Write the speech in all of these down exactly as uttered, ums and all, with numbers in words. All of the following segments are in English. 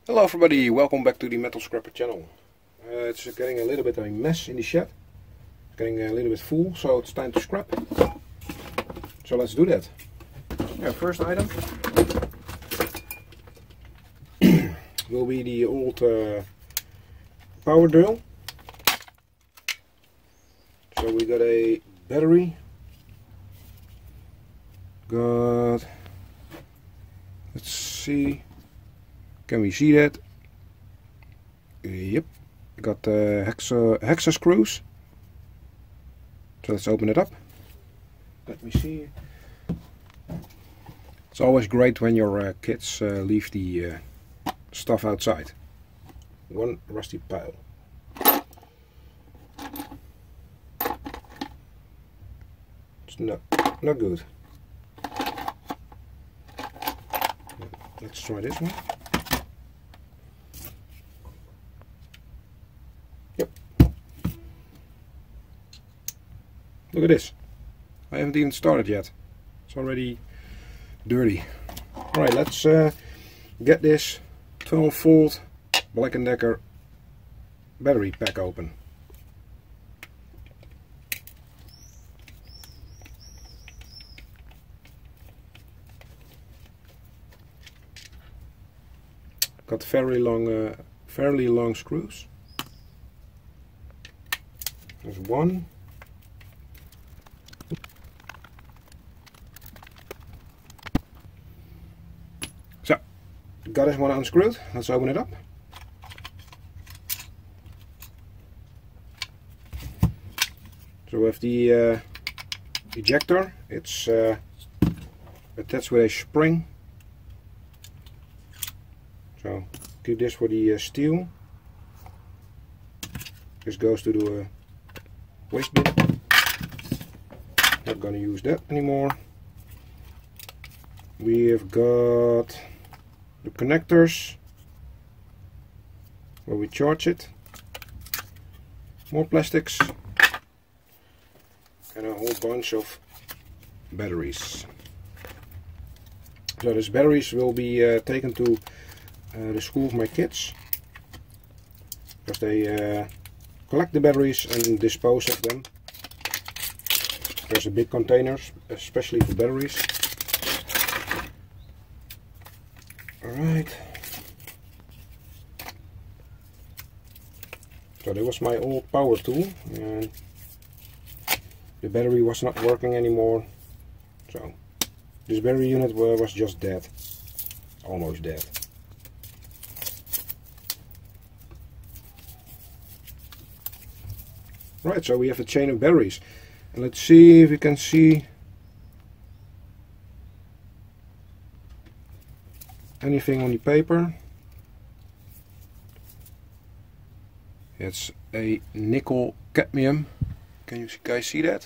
Hello everybody, welcome back to the Metal Scrapper channel. Uh, it's getting a little bit of a mess in the shed. It's getting a little bit full, so it's time to scrap. So let's do that. Yeah, first item will be the old uh, power drill. So we got a battery. Got, let's see, can we see that? Yep, got uh, hexa, hexa screws. So let's open it up. Let me see. It's always great when your uh, kids uh, leave the uh, stuff outside. One rusty pile. It's not, not good. Let's try this one. Yep. Look at this. I haven't even started yet. It's already dirty. Alright, let's uh, get this twelve volt Black and Decker battery pack open. Got fairly long, uh, fairly long screws. There's one. So, got this one unscrewed. Let's open it up. So with the uh, ejector, it's uh, attached with a spring. So keep this for the uh, steel. This goes to the uh, waste bin. Not gonna use that anymore. We have got the connectors where we charge it. More plastics and a whole bunch of batteries. So these batteries will be uh, taken to Uh, the school of my kids, because they uh, collect the batteries and dispose of them. There's a big containers, especially for batteries. Alright. So that was my old power tool, and the battery was not working anymore. So this battery unit was just dead, almost dead. Right, so we have a chain of batteries, and let's see if we can see anything on the paper. It's a nickel cadmium. Can you guys see that?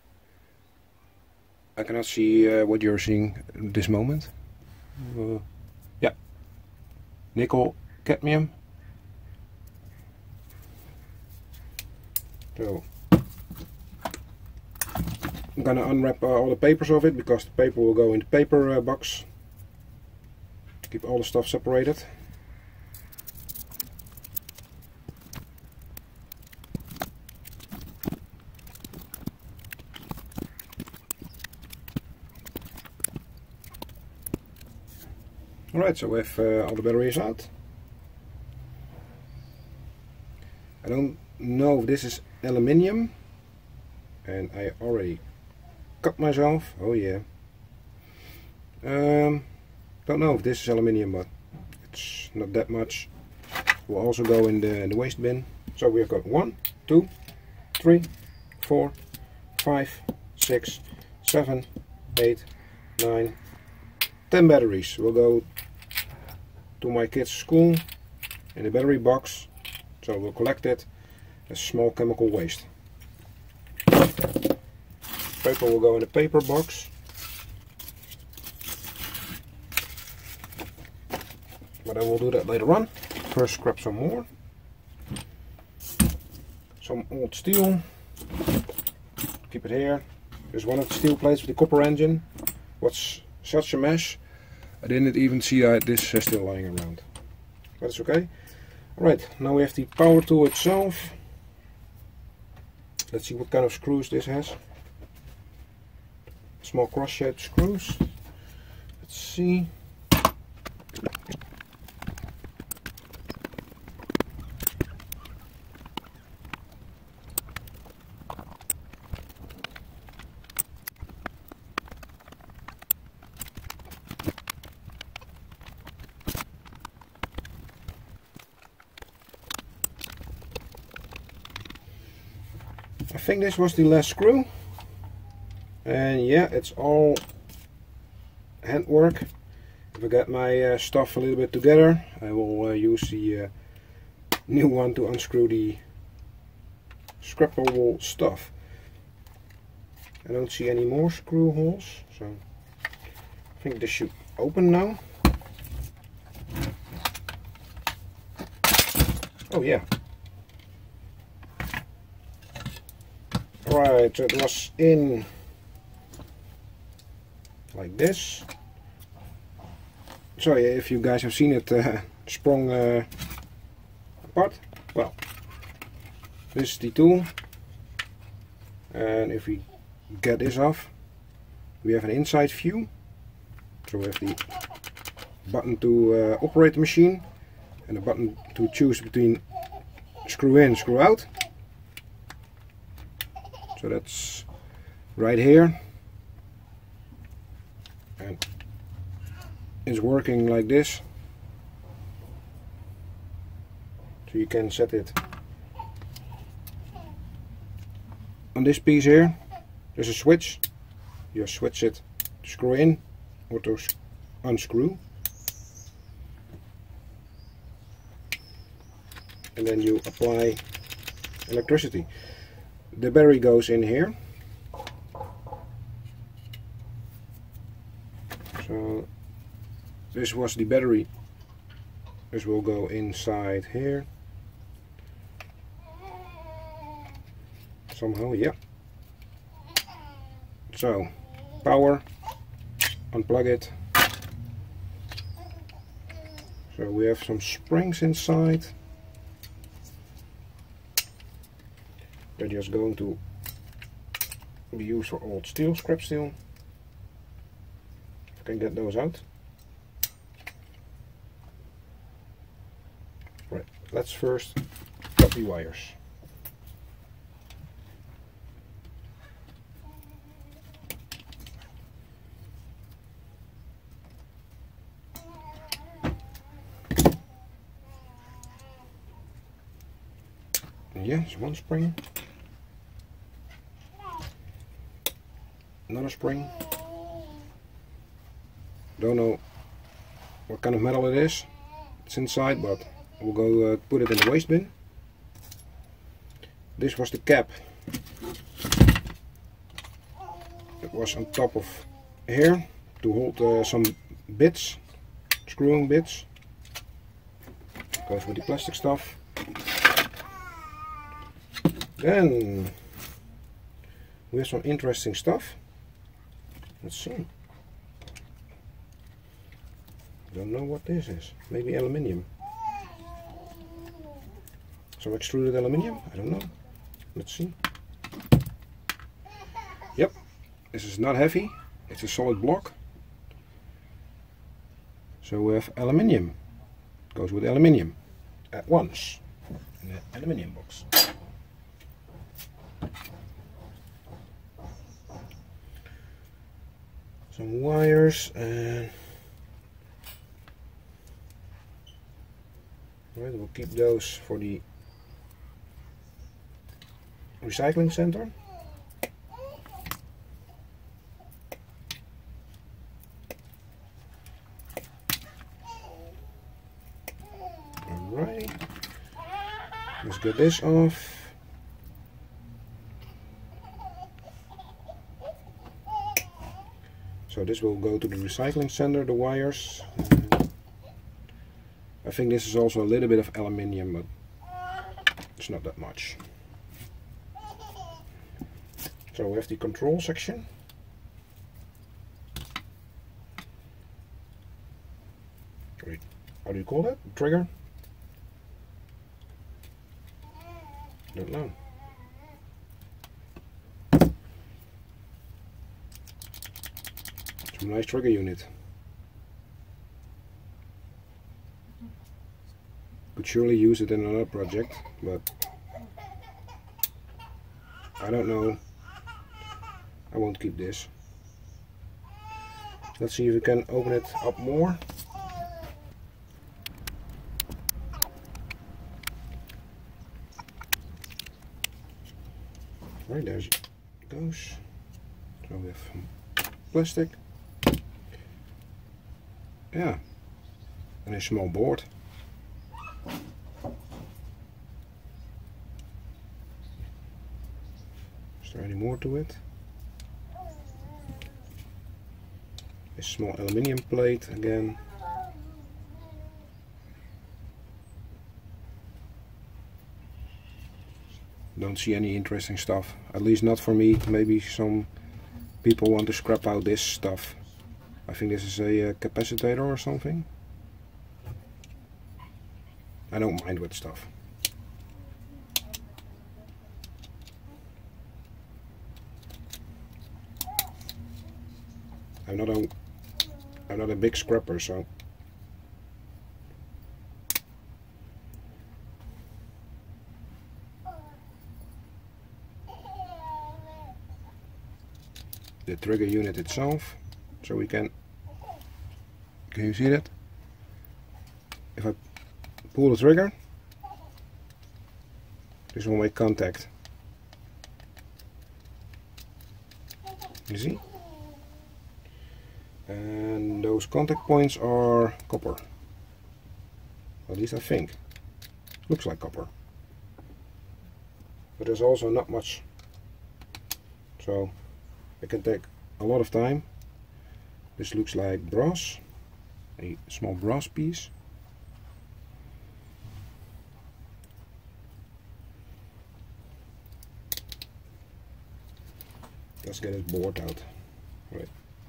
I cannot see uh, what you're seeing at this moment. Uh, yeah, nickel cadmium. So I'm gonna unwrap uh, all the papers of it, because the paper will go in the paper uh, box to keep all the stuff separated. Alright, so we have uh, all the batteries out. I don't know if this is aluminium, and I already cut myself. Oh yeah. Um, don't know if this is aluminium, but it's not that much. Will also go in the, in the waste bin. So we've got one, two, three, four, five, six, seven, eight, nine, ten batteries. Will go to my kids' school in the battery box. So we'll collect it as small chemical waste. Paper will go in the paper box. But I will do that later on. First scrap some more. Some old steel. Keep it here. There's one of the steel plates with the copper engine. What's such a mess. I didn't even see uh, this uh, still lying around. That's okay. Alright, now we have the power tool itself. Let's see what kind of screws this has. Small cross-shaped screws. Let's see. I think this was the last screw, and yeah, it's all handwork. If I get my uh, stuff a little bit together, I will uh, use the uh, new one to unscrew the scrapable stuff. I don't see any more screw holes, so I think this should open now. Oh yeah. Right, so it was in like this. Sorry if you guys have seen it uh, sprung uh, apart. Well, this is the tool, and if we get this off, we have an inside view. So we have the button to uh, operate the machine and a button to choose between screw in, screw out. So that's right here, and it's working like this. So you can set it on this piece here. There's a switch. You switch it to screw in or to unscrew, and then you apply electricity. The battery goes in here. So this was the battery. This will go inside here. Somehow, yeah. So, power, unplug it. So we have some springs inside. They're just going to be used for old steel, scrap steel. If I can get those out. Right, let's first cut the wires. Yes, one spring. Another spring. Don't know what kind of metal it is. It's inside, but we'll go uh, put it in the waste bin. This was the cap. It was on top of here to hold uh, some bits, screwing bits. Goes with the plastic stuff. Then we have some interesting stuff. Let's see. Don't know what this is. Maybe aluminium. Some extruded aluminium? I don't know. Let's see. Yep. This is not heavy. It's a solid block. So we have aluminium. Goes with aluminium at once in the aluminium box. Some wires, and right, we'll keep those for the recycling center. Alright, let's get this off. So this will go to the recycling center, the wires. I think this is also a little bit of aluminium, but it's not that much. So we have the control section. Wait, how do you call that? Trigger? Don't know. Some nice trigger unit. Could surely use it in another project, but I don't know. I won't keep this. Let's see if we can open it up more. Right, there it goes. So we have plastic. Yeah, and a small board. Is there any more to it? A small aluminium plate again. Don't see any interesting stuff, at least not for me. Maybe some people want to scrap out this stuff. I think this is a uh, capacitor or something. I don't mind with stuff. I'm not a I'm not a big scrapper, so the trigger unit itself, so we can can you see that? If I pull the trigger, this will make contact. You see? And those contact points are copper. At least I think. Looks like copper. But there's also not much. So it can take a lot of time. This looks like brass. A small brass piece. Let's get his board out. Right.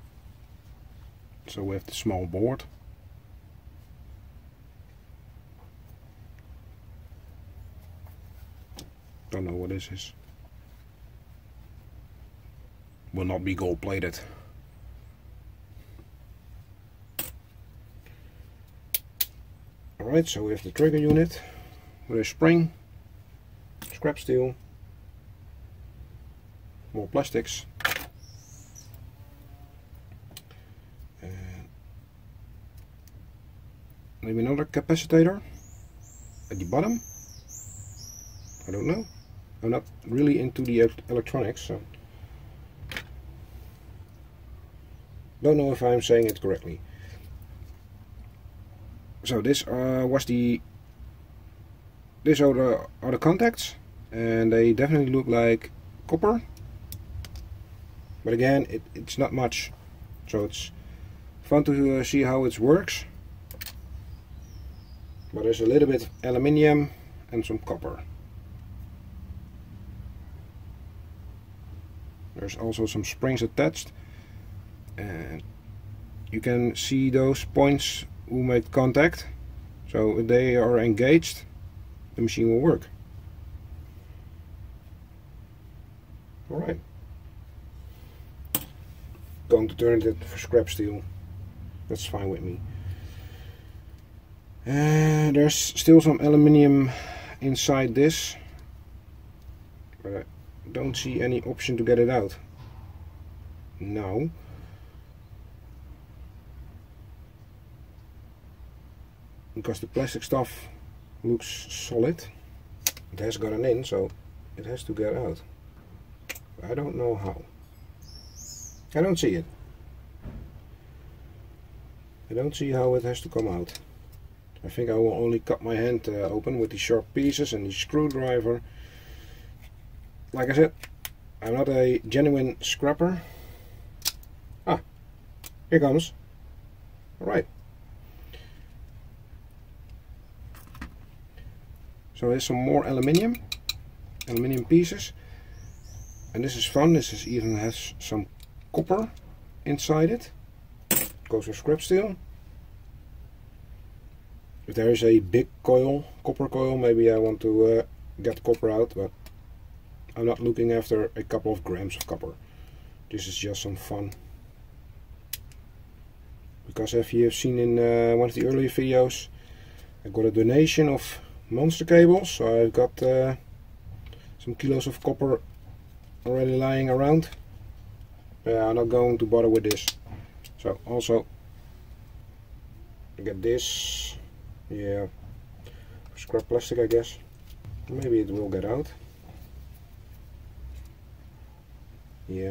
So we have the small board. Don't know what this is. Will not be gold plated. Alright, so we have the trigger unit with a spring, scrap steel, more plastics. Maybe another capacitor at the bottom. I don't know. I'm not really into the electronics, so don't know if I'm saying it correctly. So this uh, was the these are the, are the contacts, and they definitely look like copper. But again, it, it's not much, so it's fun to uh, see how it works. But there's a little bit of aluminium and some copper. There's also some springs attached, and you can see those points who make contact. So if they are engaged, the machine will work. Alright. Going to turn it for scrap steel. That's fine with me. And there's still some aluminium inside this, but I don't see any option to get it out now. Because the plastic stuff looks solid. It has gotten in, so it has to get out. I don't know how. I don't see it. I don't see how it has to come out. I think I will only cut my hand uh, open with the sharp pieces and the screwdriver. Like I said, I'm not a genuine scrapper. Ah, here comes. Alright. So here's some more aluminium, aluminium pieces. And this is fun, this is even has some copper inside it. Goes with scrap steel. If there is a big coil, copper coil, maybe I want to uh, get copper out, but I'm not looking after a couple of grams of copper. This is just some fun. Because if you have seen in uh, one of the earlier videos, I got a donation of monster cables, so I've got uh, some kilos of copper already lying around. Yeah, I'm not going to bother with this. So also get this, yeah, scrap plastic I guess. Maybe it will get out. Yeah.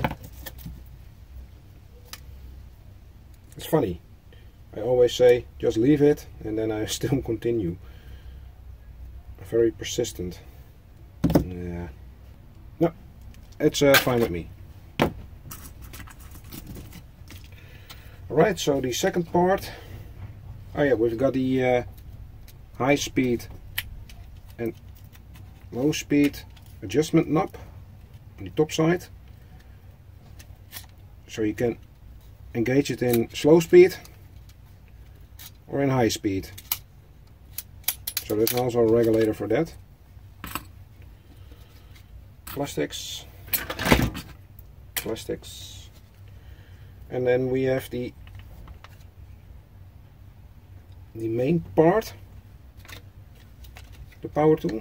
It's funny. I always say just leave it and then I still continue. Very persistent. Yeah. No, it's uh, fine with me. Alright, so the second part. Oh yeah, we've got the uh, high speed and low speed adjustment knob on the top side. So you can engage it in slow speed or in high speed. So there's also a regulator for that. Plastics. Plastics. And then we have the the main part, the power tool.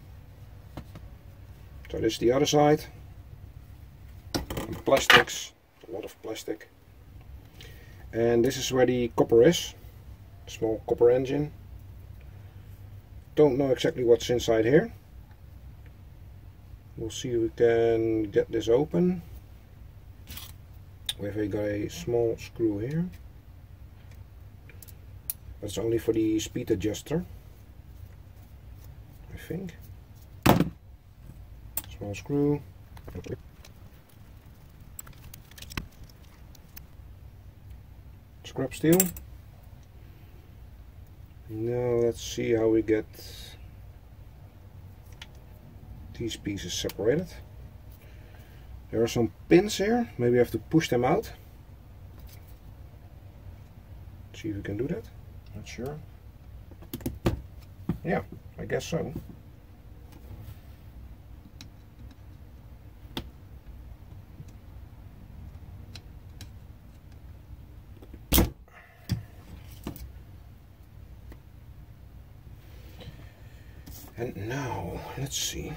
So this is the other side. And plastics, a lot of plastic. And this is where the copper is, small copper engine. Don't know exactly what's inside here. We'll see if we can get this open. We've got a small screw here. That's only for the speed adjuster, I think. Small screw. Scrap steel. Now let's see how we get these pieces separated. There are some pins here. Maybe I have to push them out. See if we can do that. Not sure. Yeah, I guess so. And now, let's see.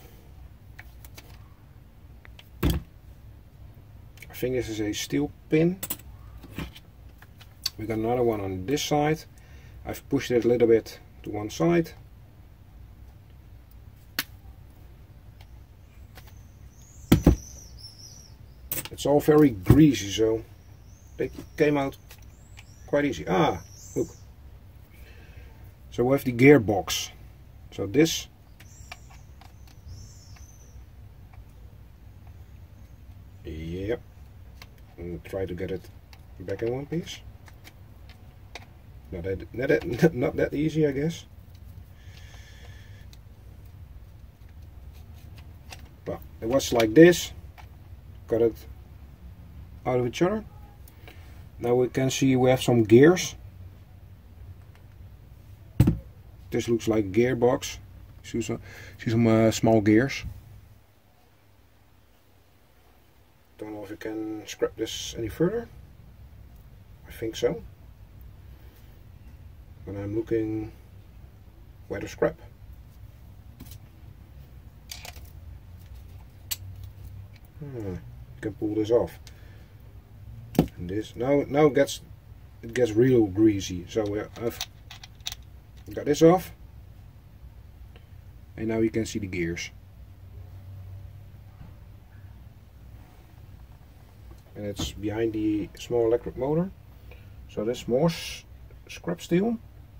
I think this is a steel pin. We got another one on this side. I've pushed it a little bit to one side. It's all very greasy, so they came out quite easy. Ah, look. So we have the gearbox. So this yep, and try to get it back in one piece. Not that, not that, not that easy, I guess. But it was like this. Got it out of each other. Now we can see we have some gears. This looks like a gearbox. See some, see some uh, small gears. Don't know if we can scrap this any further. I think so. But I'm looking where to scrap. Hmm, you can pull this off. And this now now it gets it gets real greasy. So uh, I've got this off, and now you can see the gears. And it's behind the small electric motor. So there's more scrap steel.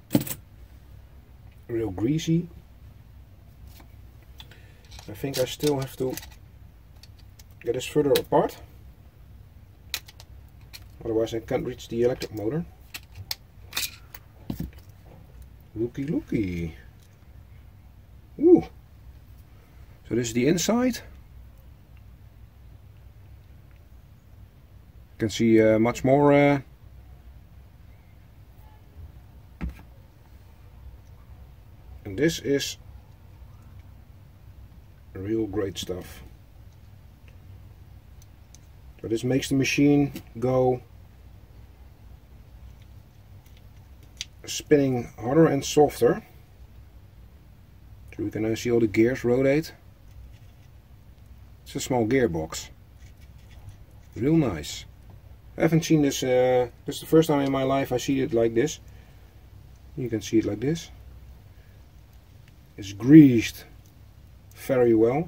Real greasy. I think I still have to get this further apart. Otherwise I can't reach the electric motor. Looky looky. Ooh. So this is the inside. You can see uh, much more uh, and this is real great stuff. So this makes the machine go spinning harder and softer. So we can now see all the gears rotate. It's a small gearbox. Real nice. I haven't seen this, uh, this is the first time in my life I see it like this. You can see it like this. It's greased very well.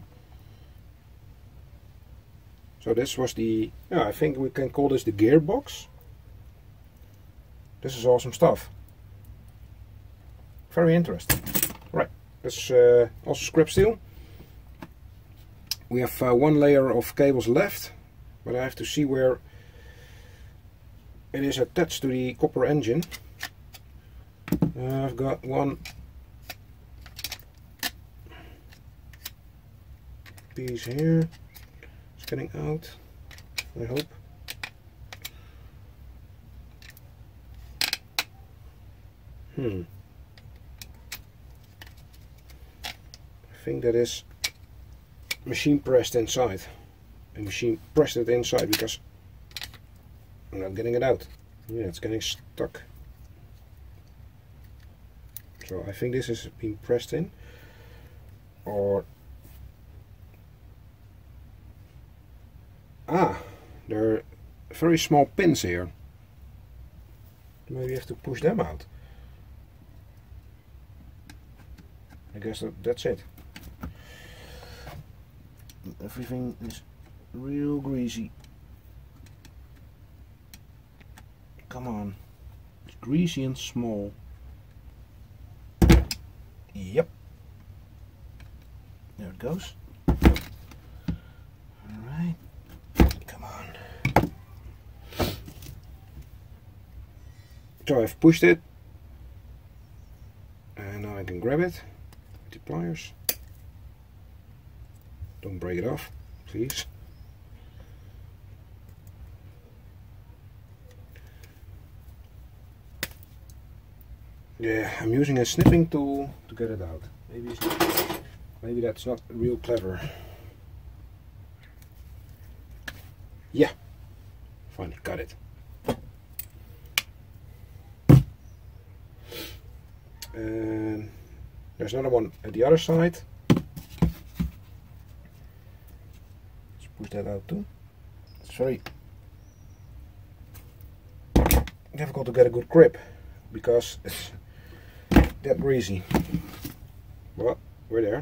So this was the, yeah, I think we can call this the gearbox. This is awesome stuff. Very interesting. Right, that's uh, also scrap steel. We have uh, one layer of cables left, but I have to see where it is attached to the copper engine. Uh, I've got one piece here. It's getting out, I hope. Hmm. I think that is machine pressed inside. And machine pressed it inside because I'm not getting it out. Yeah, it's getting stuck. So I think this is being pressed in. Or ah, there are very small pins here. Maybe you have to push them out. I guess that, that's it. Everything is real greasy. Come on. It's greasy and small. Yep. There it goes. Alright. Come on. So I've pushed it. And now I can grab it with the pliers. Don't break it off, please. Yeah, I'm using a snipping tool to get it out. Maybe it's not, maybe that's not real clever. Yeah, finally got it. And there's another one at the other side. Let's push that out too. It's very difficult to get a good grip because it's that greasy. Well, we're there.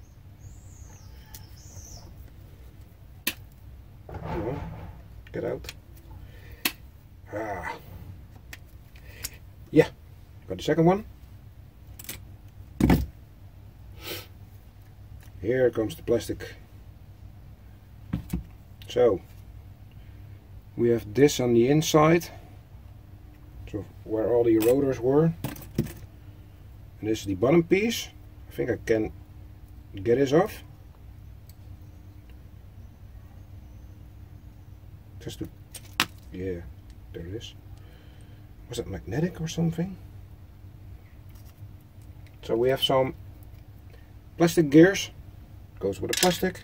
Come on, get out. Ah. Yeah, got the second one. Here comes the plastic. So we have this on the inside, so where all the rotors were, and this is the bottom piece. I think I can get this off. Just to, yeah, there it is. Was it magnetic or something? So we have some plastic gears. Goes with the plastic.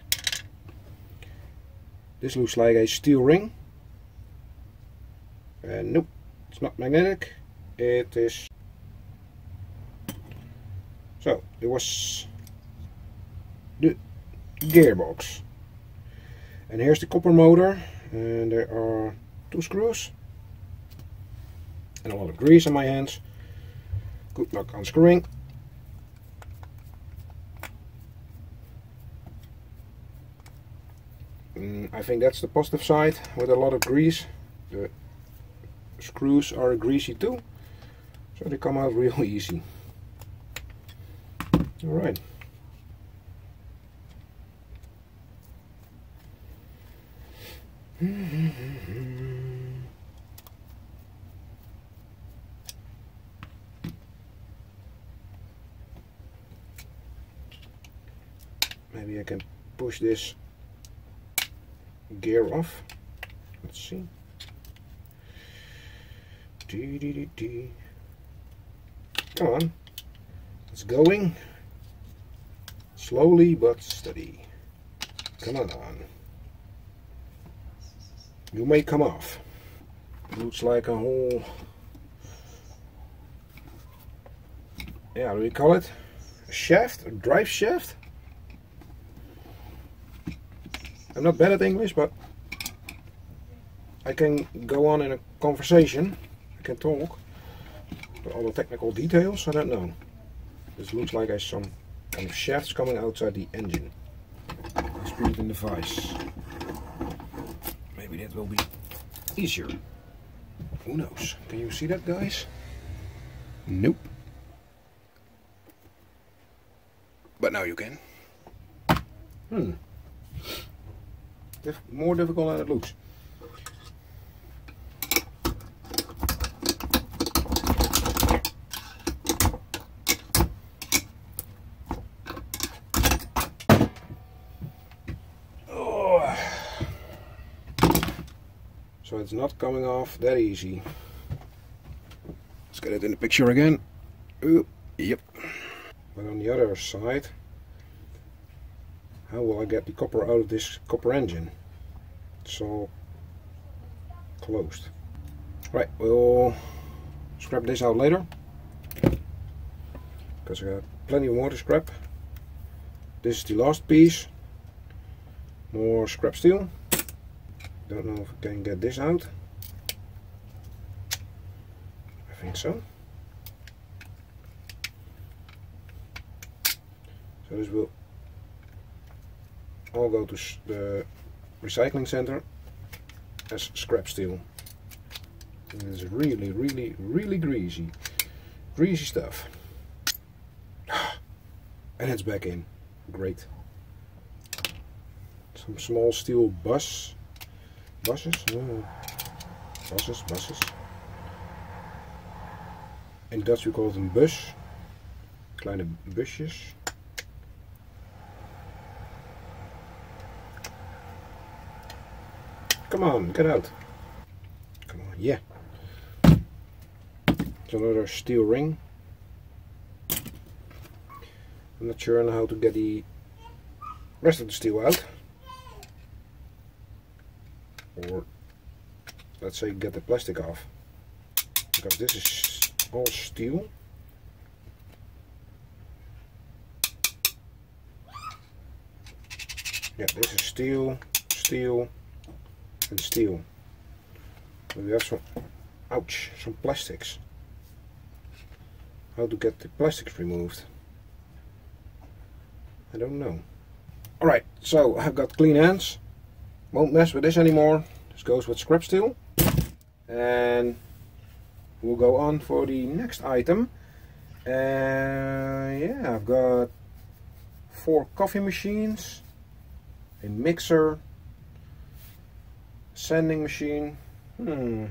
This looks like a steel ring. And nope, it's not magnetic. It is. So it was the gearbox. And here's the copper motor. And there are two screws. And a lot of grease on my hands. Good luck unscrewing. Mm, I think that's the positive side with a lot of grease. The screws are greasy too, so they come out real easy. Alright. Maybe I can push this gear off. Let's see. Dee, dee, dee, dee. Come on. It's going slowly but steady. Come on. You may come off. Looks like a whole, yeah, how do we call it? A shaft, a drive shaft? I'm not bad at English, but I can go on in a conversation. I can talk. But all the technical details, I don't know. This looks like there's some kind of shafts coming outside the engine. Let's put it in the vise. Maybe that will be easier. Who knows? Can you see that, guys? Nope. But now you can. Hmm. Dif- more difficult than it looks. Oh. So it's not coming off that easy. Let's get it in the picture again. Ooh, yep. But on the other side, how will I get the copper out of this copper engine? It's all closed. Right, we'll scrap this out later, because I got plenty more to scrap. This is the last piece. More scrap steel. Don't know if I can get this out. I think so. So this will all go to the recycling center as scrap steel. And it's really, really, really greasy. Greasy stuff. And it's back in. Great. Some small steel bus. Buses? Oh. Buses, buses. In Dutch we call them bus. Kleine busjes. Come on, get out. Come on, yeah. It's another steel ring. I'm not sure on how to get the rest of the steel out. Or let's say get the plastic off. Because this is all steel. Yeah, this is steel, steel, and steel. We have some, ouch, some plastics. How to get the plastics removed? I don't know. Alright, so I've got clean hands. Won't mess with this anymore. This goes with scrap steel. And we'll go on for the next item. Uh, yeah, I've got four coffee machines, a mixer, sanding machine. Hmm.